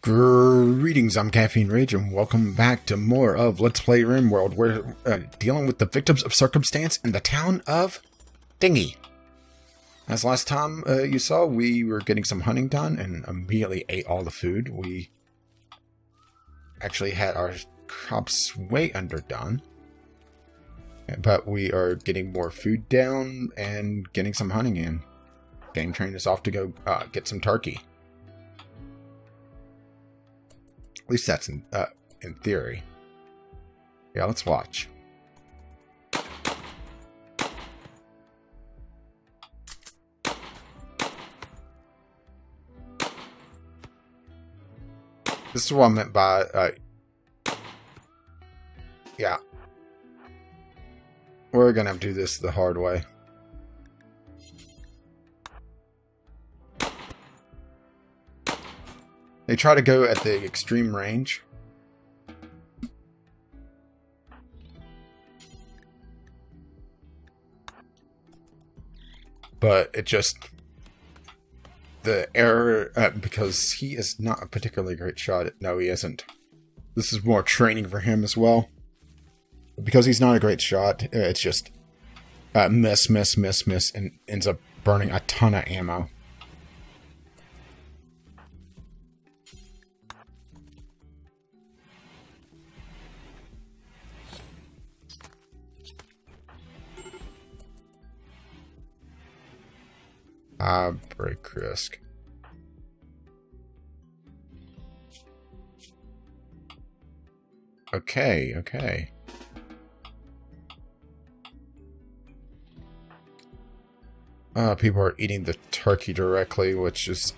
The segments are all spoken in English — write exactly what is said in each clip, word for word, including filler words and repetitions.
Greetings, I'm Caffeine Rage, and welcome back to more of Let's Play Rimworld. We're uh, dealing with the victims of circumstance in the town of Dingy. As last time uh, you saw, we were getting some hunting done and immediately ate all the food. We actually had our crops way underdone, but we are getting more food down and getting some hunting in. Game Train is off to go uh, get some turkey. At least that's in, uh, in theory. Yeah, let's watch. This is what I meant by, uh, yeah. We're gonna do this the hard way. They try to go at the extreme range. But it just... The error... Uh, because he is not a particularly great shot. No, he isn't. This is more training for him as well. Because he's not a great shot, it's just... Uh, miss, miss, miss, miss, and ends up burning a ton of ammo. Ah, break risk. Okay, okay. Uh, people are eating the turkey directly, which is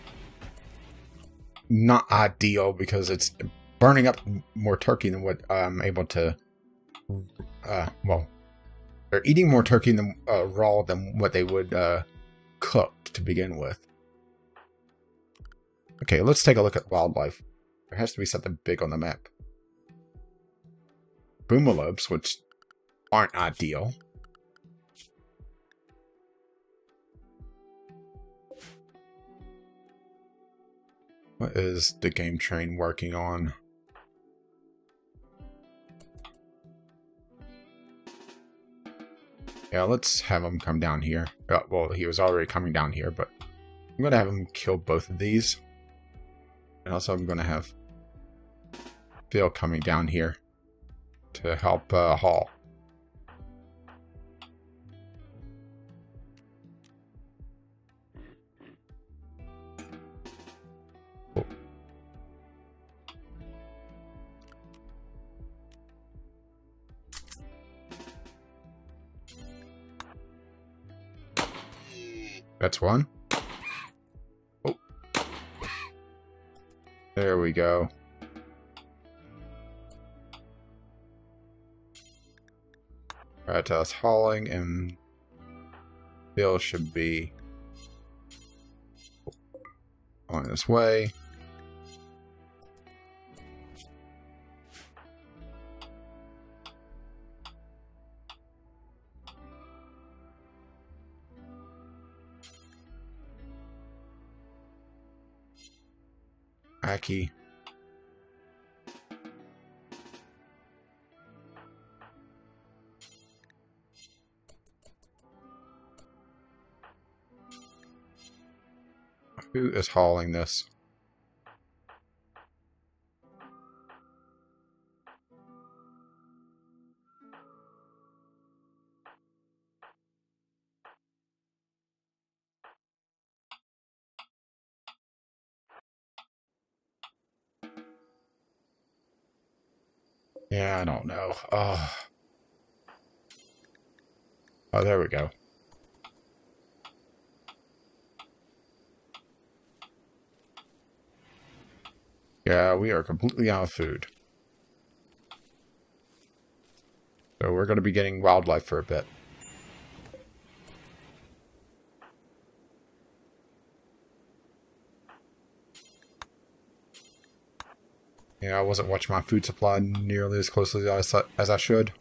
not ideal because it's burning up more turkey than what I'm able to... Uh, well, they're eating more turkey than uh, raw than what they would uh, cook to begin with. Okay, let's take a look at wildlife. There has to be something big on the map. Boomalopes, which aren't ideal. What is the game train working on? Yeah, let's have him come down here. Uh, well, he was already coming down here, but I'm going to have him kill both of these. And also I'm going to have Phil coming down here to help uh, haul. Oh. That's one. Oh. There we go. Alright, so it's hauling, and Bill should be on his way. Aki. Who is hauling this? Yeah, I don't know. Oh, oh there we go. Yeah, we are completely out of food. So we're going to be getting wildlife for a bit. Yeah, I wasn't watching my food supply nearly as closely as I, as I should.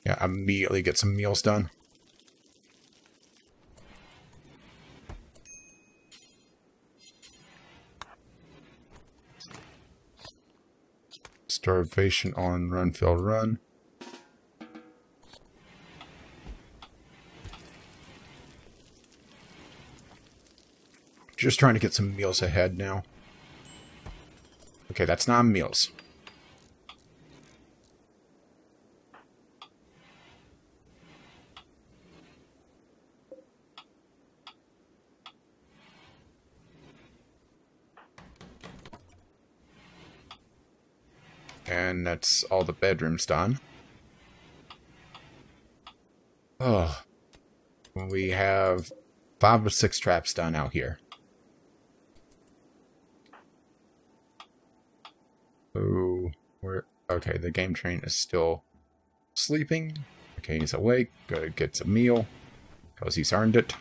Yeah, immediately get some meals done. Starvation on Run, Phil, Run. Just trying to get some meals ahead now. Okay, that's not meals. And that's all the bedrooms done. Oh, we have five or six traps done out here. Oh, we're okay. The game train is still sleeping. Okay, he's awake. Go get some meal because he's earned it.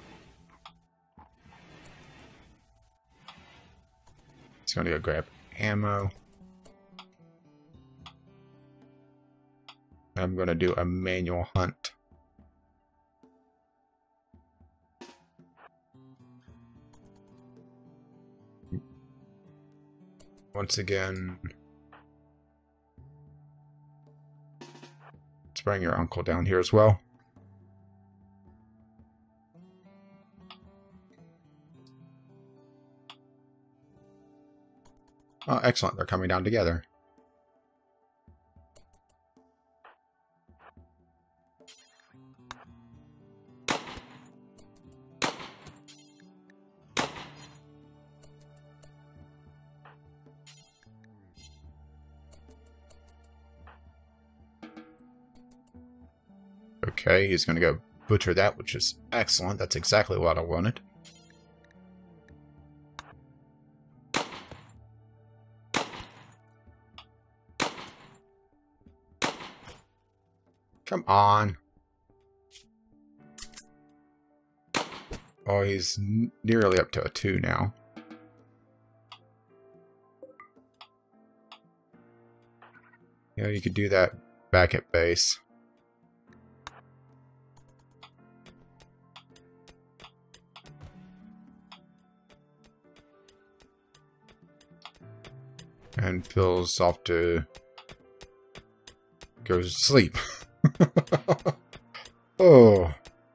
He's gonna go grab ammo. I'm gonna do a manual hunt. Once again, let's bring your uncle down here as well. Oh, excellent. They're coming down together. Okay, he's going to go butcher that, which is excellent. That's exactly what I wanted. Come on. Oh, he's nearly up to a two now. Yeah, you could do that back at base. And Phil's off to go to sleep. Oh.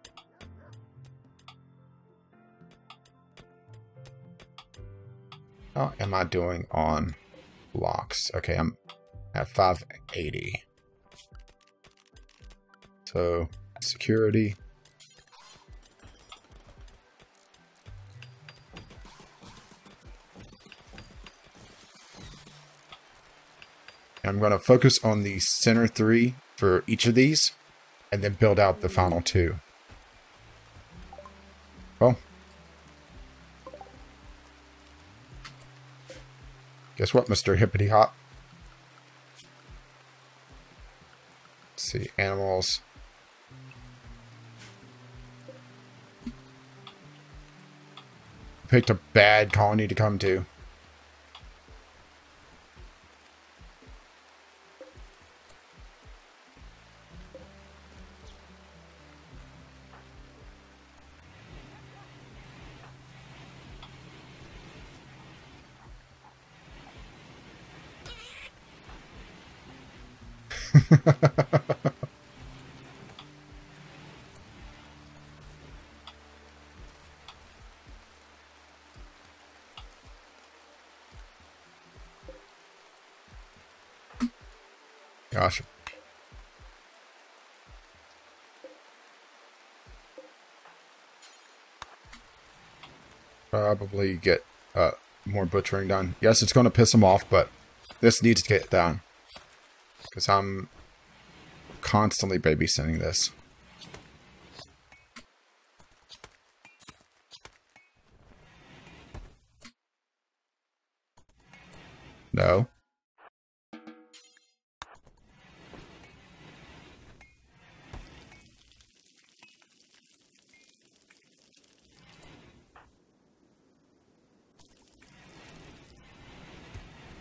How am I doing on blocks? Okay, I'm at five eighty. So, security. I'm going to focus on the center three for each of these, and then build out the final two. Well, guess what, Mister Hippity Hop? Let's see, animals. Picked a bad colony to come to. Gosh. Probably get uh, more butchering done. Yes, it's going to piss him off, but this needs to get done. Because I'm constantly babysitting this. No.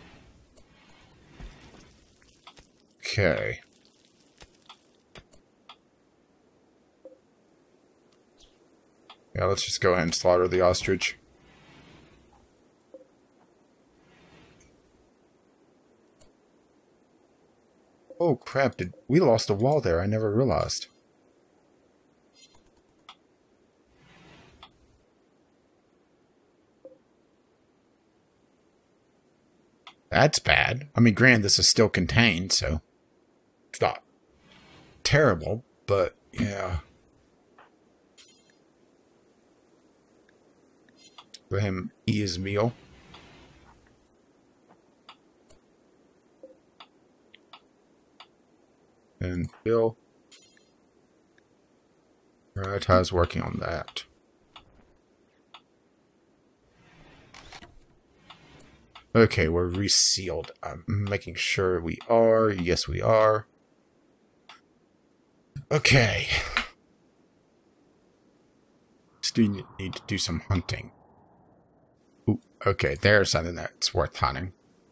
Okay. Yeah, let's just go ahead and slaughter the ostrich. Oh crap, did we lost a wall there? I never realized. That's bad. I mean, granted, this is still contained, so it's not terrible, but yeah. Let him eat his meal. And Phil. Prioritize working on that. Okay, we're resealed. I'm making sure we are. Yes, we are. Okay. Still need to do some hunting. Ooh, okay, there's something that's worth hunting.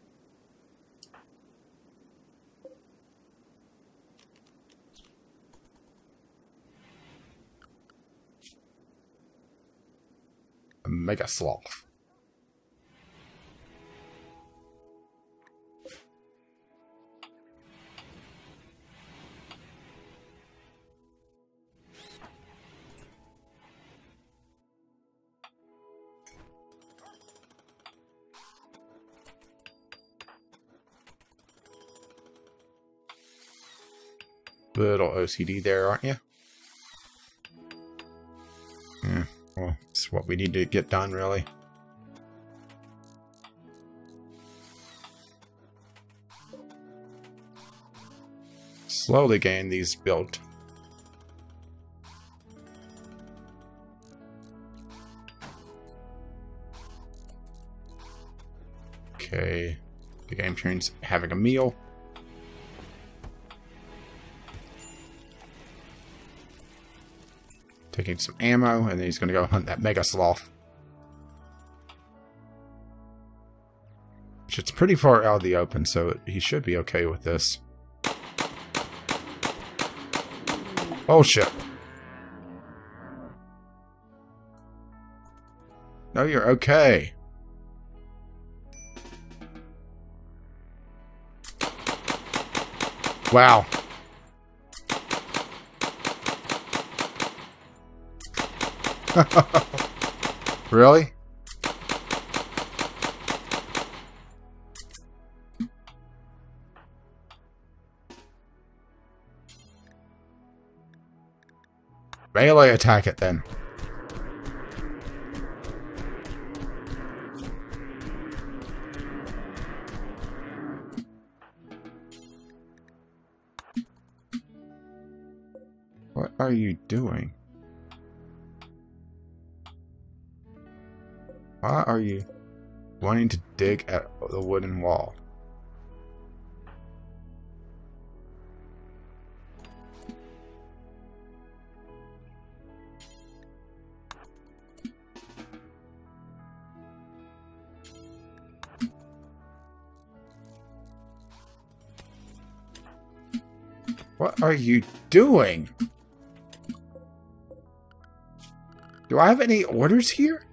A mega sloth. Little O C D there, aren't you? Yeah, well, it's what we need to get done, really. Slowly getting these built. Okay, the game train's having a meal. Taking some ammo, and then he's going to go hunt that mega sloth. Which it's pretty far out of the open, so he should be okay with this. Oh shit. No, you're okay. Wow. Really? Melee attack it then. What are you doing? Why are you wanting to dig at the wooden wall? What are you doing? Do I have any orders here?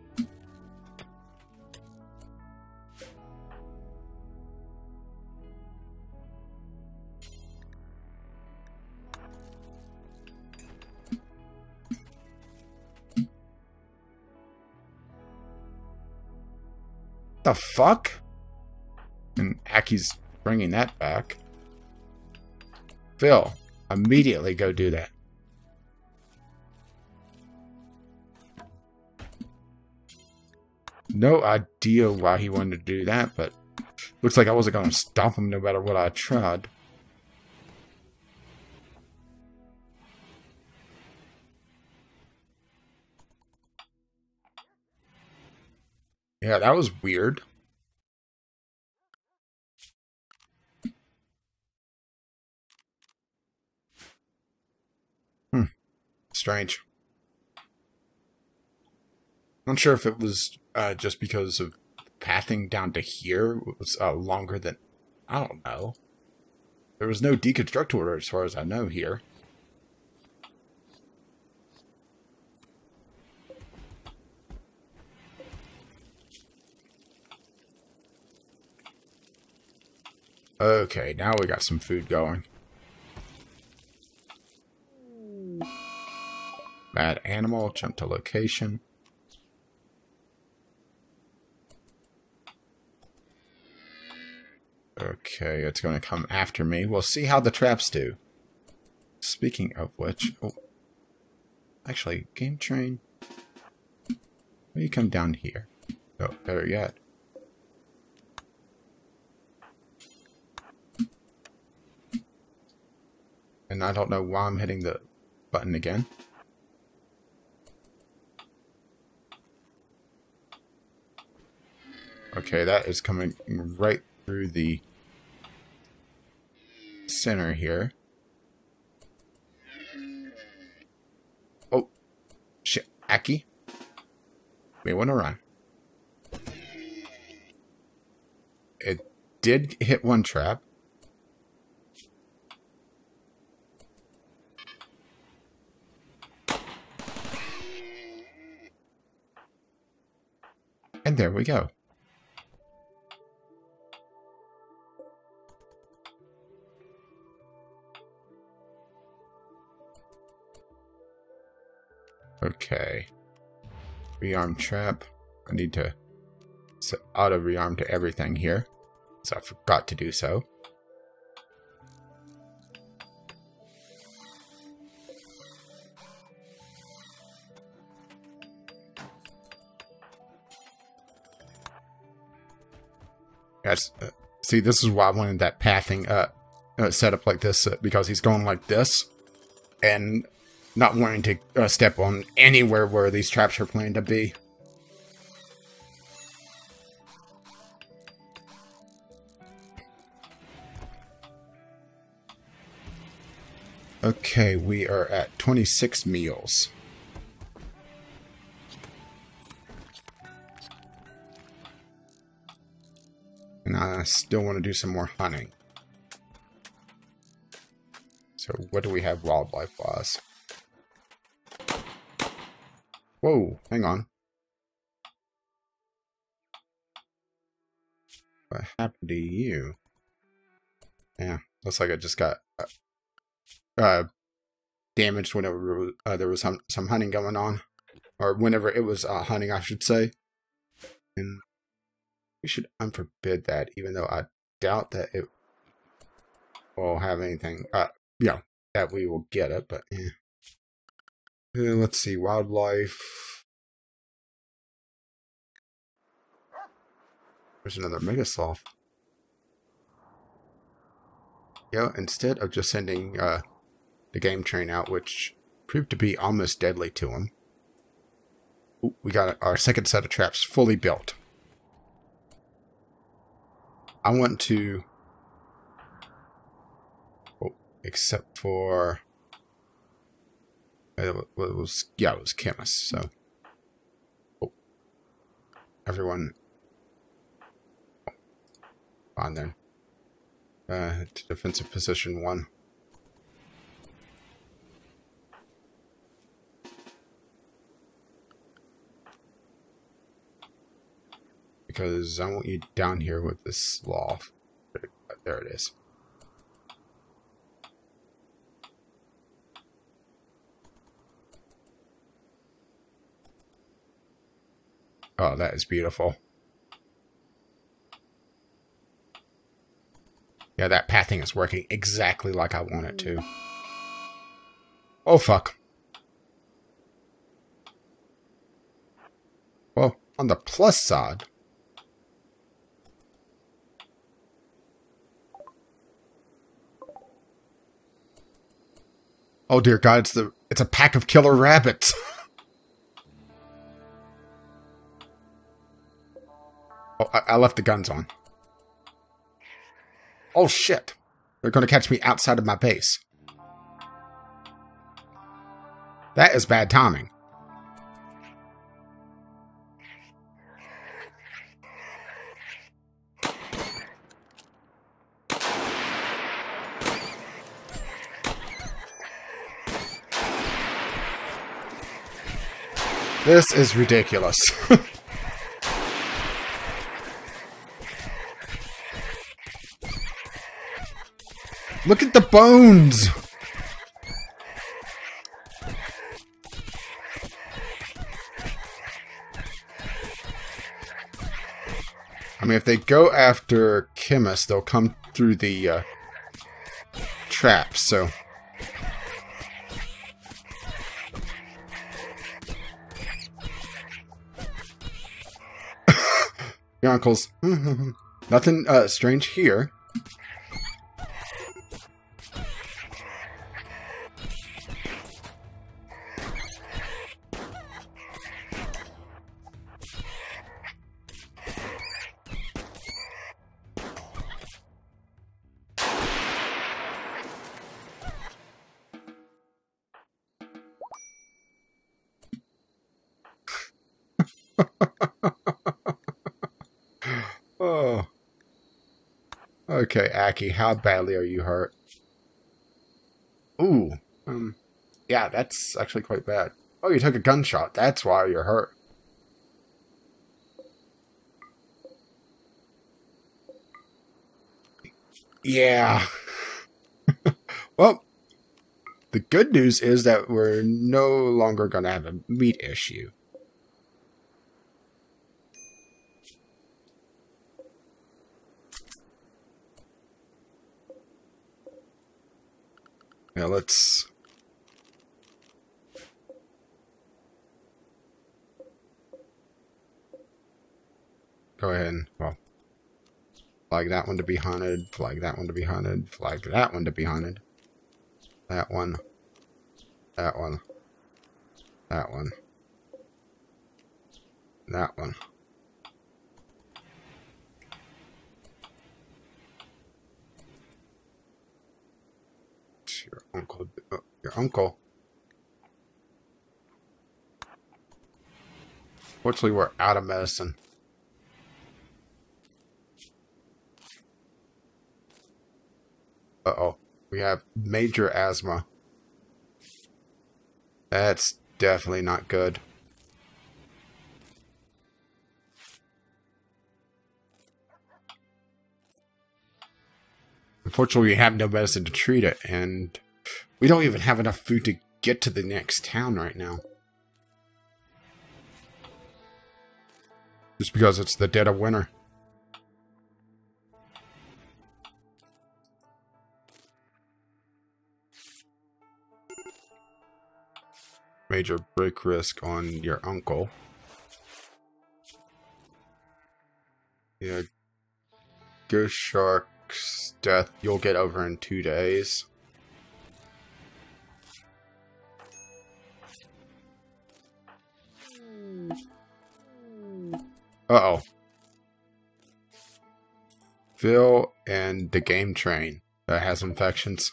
The fuck? And Aki's bringing that back. Phil, immediately go do that. No idea why he wanted to do that, but looks like I wasn't going to stop him no matter what I tried. Yeah, that was weird. Hmm. Strange. I'm not sure if it was uh, just because of pathing down to here was uh, longer than... I don't know. There was no deconstruct order as far as I know here. Okay, now we got some food going. Bad animal, jump to location. Okay, it's going to come after me. We'll see how the traps do. Speaking of which... Oh, actually, game train... Why do you come down here? Oh, better yet. And I don't know why I'm hitting the button again. Okay, that is coming right through the center here. Oh, shit, Aki. May want to run. It did hit one trap. And there we go. Okay. Rearm trap. I need to set auto rearm to everything here, so I forgot to do so. Yes. Uh, see, this is why I wanted that pathing uh, uh, set up like this, uh, because he's going like this, and not wanting to uh, step on anywhere where these traps are planned to be. Okay, we are at twenty-six meals. And I still want to do some more hunting. So what do we have wildlife-wise? Whoa, hang on. What happened to you? Yeah, looks like I just got uh, uh, damaged whenever uh, there was some, some hunting going on. Or whenever it was uh, hunting, I should say. And we should unforbid that, even though I doubt that it will have anything, uh, you know, that we will get it, but yeah. Uh, let's see, wildlife. There's another mega sloth. Yeah, instead of just sending uh, the game train out, which proved to be almost deadly to him, ooh, we got our second set of traps fully built. I want to, oh, except for. It was, yeah, it was chemist, so. Oh. Everyone. Oh. Fine then. Uh, to defensive position one. Because I want you down here with this sloth. There it is. Oh, that is beautiful. Yeah, that pathing is working exactly like I want it to. Oh, fuck. Well, on the plus side... Oh, dear God, it's, the, it's a pack of killer rabbits. Oh, I, I left the guns on. Oh, shit. They're going to catch me outside of my base. That is bad timing. This is ridiculous. Look at the bones! I mean, if they go after chemists, they'll come through the uh, traps, so... Your uncle's... Nothing uh, strange here. Oh. Okay, Aki, how badly are you hurt? Ooh. Um, yeah, that's actually quite bad. Oh, you took a gunshot. That's why you're hurt. Yeah. Well, the good news is that we're no longer going to have a meat issue. Now let's... Go ahead and, well, flag that one to be hunted, flag that one to be hunted, flag that one to be hunted. That one. That one. That one. That one. It's your uncle. Oh, your uncle. Fortunately, we're out of medicine. Uh-oh. We have major asthma. That's definitely not good. Unfortunately, we have no medicine to treat it, and we don't even have enough food to get to the next town right now. Just because it's the dead of winter. Major break risk on your uncle. Yeah. Ghost Shark's death you'll get over in two days. Uh-oh. Phil and the game train that has infections.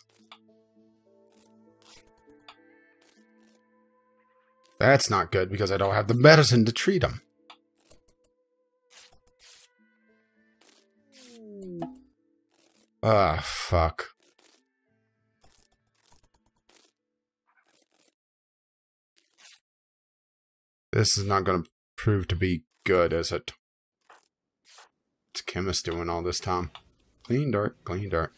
That's not good because I don't have the medicine to treat them. Ah, fuck. This is not going to prove to be good, is it? What's chemist doing all this time? Clean dirt, clean dirt.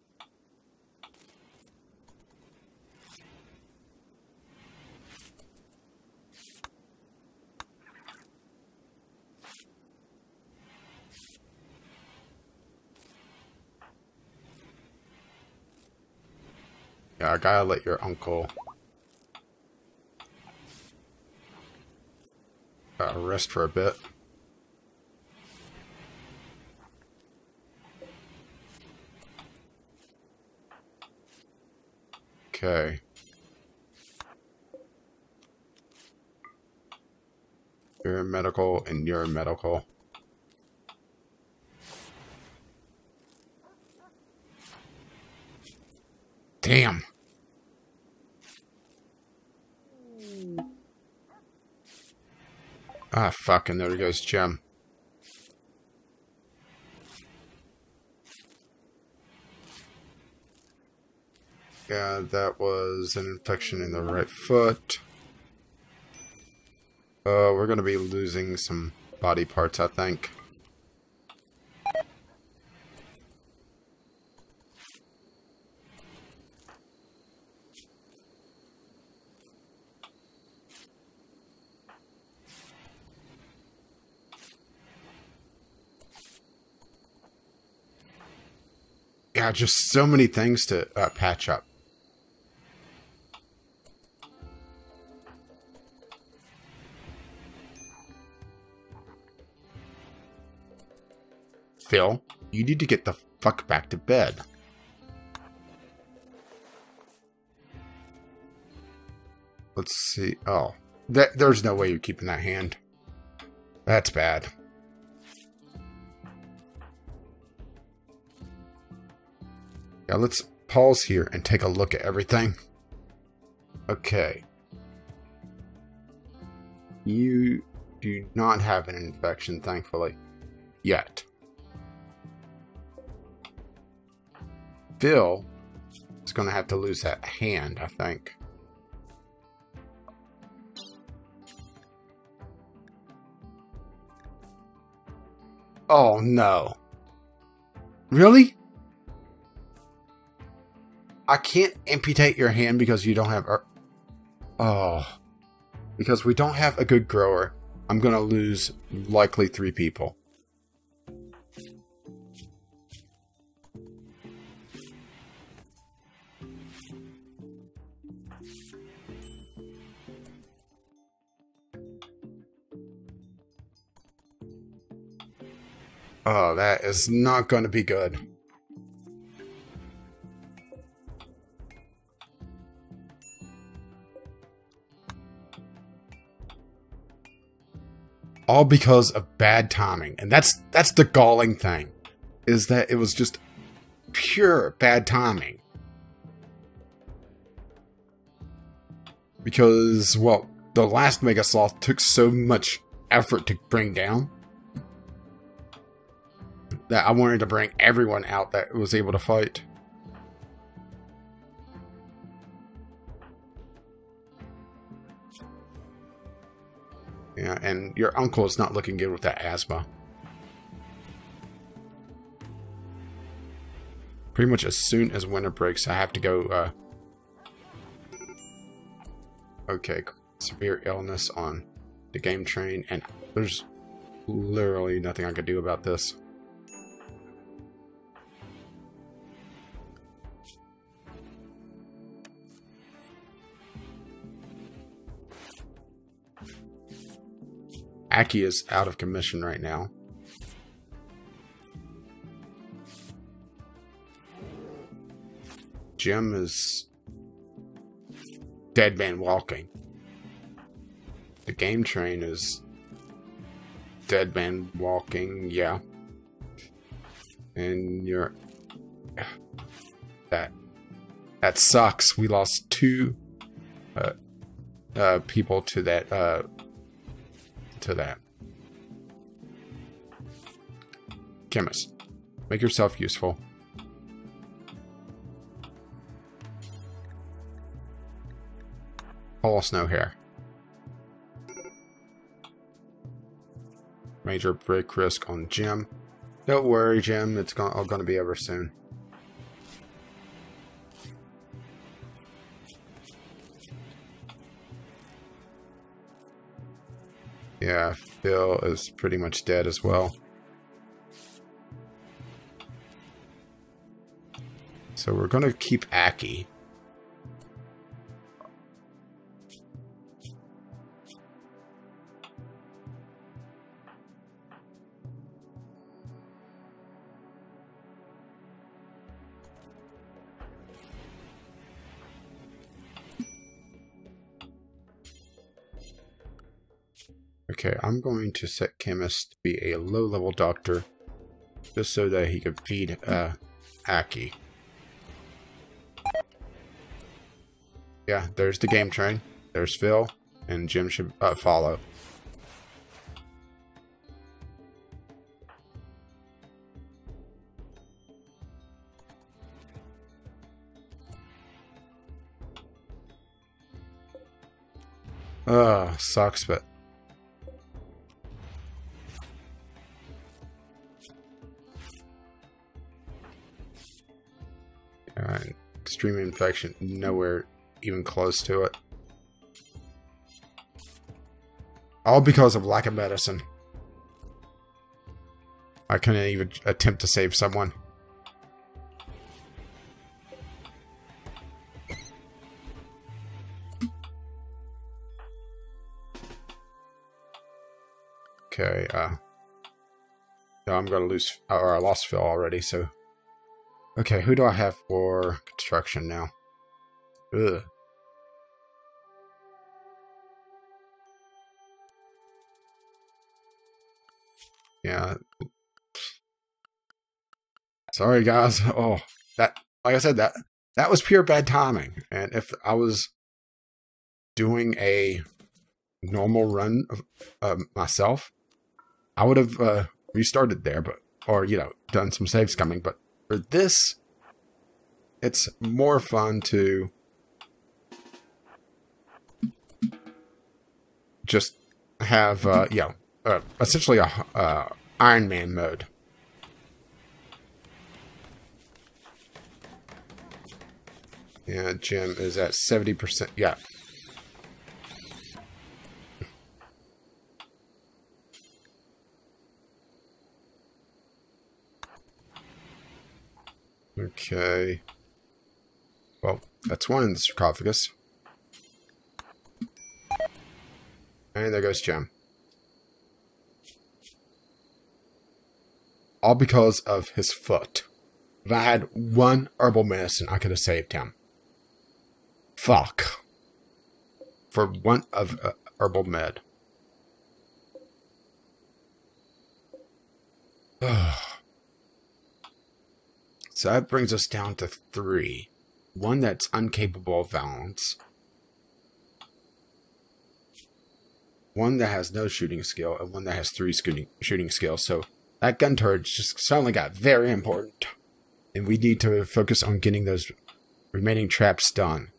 Yeah, I gotta let your uncle uh, rest for a bit. Okay. You're medical and you're medical. Damn. Ah, fuck, and there goes Gem. Yeah, that was an infection in the right foot. Uh, we're gonna be losing some body parts, I think. Yeah, just so many things to uh, patch up. Phil, you need to get the fuck back to bed. Let's see. Oh, that, there's no way you're keeping that hand. That's bad. Yeah, let's pause here and take a look at everything. Okay. You do not have an infection, thankfully. Yet. Phil is going to have to lose that hand, I think. Oh, no. Really? I can't amputate your hand because you don't have... Oh. Because we don't have a good grower. I'm going to lose likely three people. Oh, that is not going to be good. All because of bad timing. And that's that's the galling thing. Is that it was just pure bad timing. Because, well, the last Mega Sloth took so much effort to bring down that I wanted to bring everyone out that was able to fight. Yeah, and your uncle is not looking good with that asthma. Pretty much as soon as winter breaks, I have to go, uh... Okay, severe illness on the game train, and there's literally nothing I could do about this. Aki is out of commission right now. Jim is dead man walking. The game train is dead man walking, yeah. And you're... That... That sucks. We lost two uh, uh, people to that... Uh, to that. Chemist, make yourself useful. All snow hair. Major break risk on Jim. Don't worry, Jim. It's all going to be over soon. Yeah, Phil is pretty much dead as well. So we're going to keep Aki. Okay, I'm going to set Chemist to be a low-level doctor, just so that he can feed uh, Aki. Yeah, there's the game train. There's Phil, and Jim should uh, follow. Ugh, sucks, but... Uh, extreme infection, nowhere even close to it. All because of lack of medicine. I couldn't even attempt to save someone. Okay, uh... no, I'm gonna lose... or I lost Phil already, so... Okay, who do I have for construction now? Ugh. Yeah. Sorry, guys. Oh, that... like I said, that... that was pure bad timing. And if I was doing a normal run of uh, myself, I would have uh, restarted there, but... or, you know, done some save scumming, but for this, it's more fun to just have, uh, you know, uh, essentially a uh, Iron Man mode. Yeah, Jim is at seventy percent. Yeah. Okay. Well, that's one in the sarcophagus. And there goes Jim. All because of his foot. If I had one herbal medicine, I could have saved him. Fuck. For one of uh, herbal med. So that brings us down to three. One that's incapable of violence. One that has no shooting skill, and one that has three shooting, shooting skills. So that gun turret just suddenly got very important. And we need to focus on getting those remaining traps done.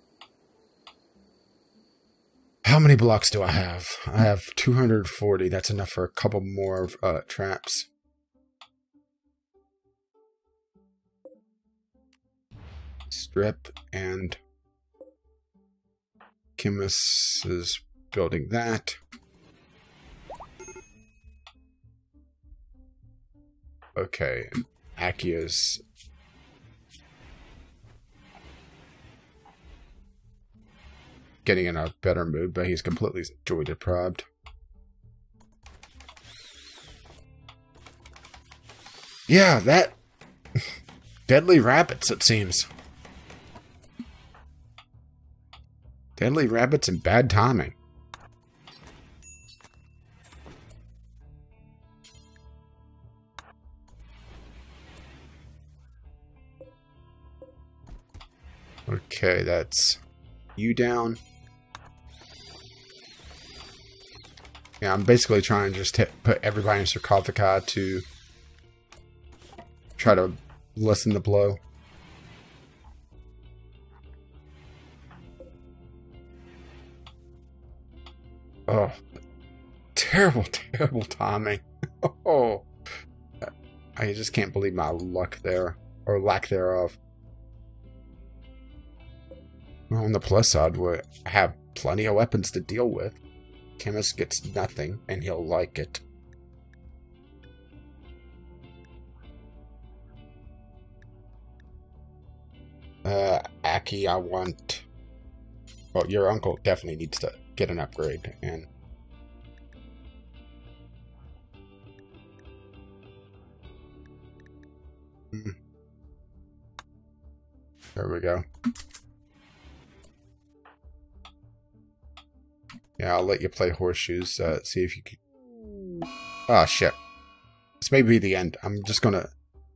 How many blocks do I have? I have two hundred forty. That's enough for a couple more uh, traps. Strip and Chemist is building that. Okay, Akia's getting in a better mood, but he's completely joy deprived. Yeah, that deadly rabbits, it seems. Deadly rabbits and bad timing. Okay, that's you down. Yeah, I'm basically trying to just hit, put everybody in sarcophagi to try to lessen the blow. Oh, terrible, terrible timing. Oh, I just can't believe my luck there, or lack thereof. Well, on the plus side, we have plenty of weapons to deal with. Chemist gets nothing, and he'll like it. Uh, Aki, I want... Well, your uncle definitely needs to get an upgrade, and... Hmm. There we go. Yeah, I'll let you play horseshoes, uh, see if you can... Oh, shit. This may be the end. I'm just gonna...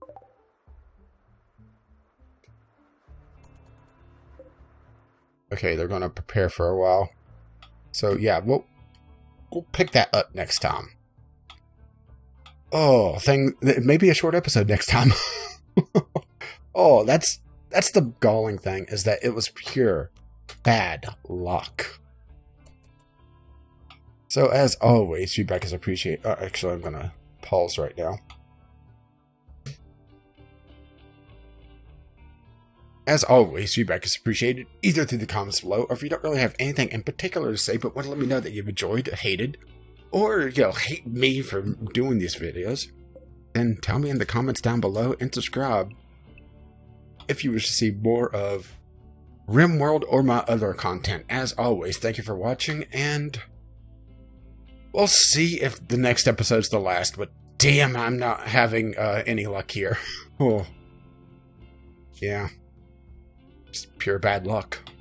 Okay, they're gonna prepare for a while. So, yeah, we'll, we'll pick that up next time. Oh, thing... Maybe a short episode next time. Oh, that's... That's the galling thing, is that it was pure bad luck. So, as always, feedback is appreciated. Uh, actually, I'm going to pause right now. As always, feedback is appreciated, either through the comments below, or if you don't really have anything in particular to say, but want to let me know that you've enjoyed, hated, or, you know, hate me for doing these videos, then tell me in the comments down below, and subscribe if you wish to see more of Rimworld or my other content. As always, thank you for watching, and... we'll see if the next episode's the last, but damn, I'm not having uh, any luck here. Oh. Yeah. Just pure bad luck.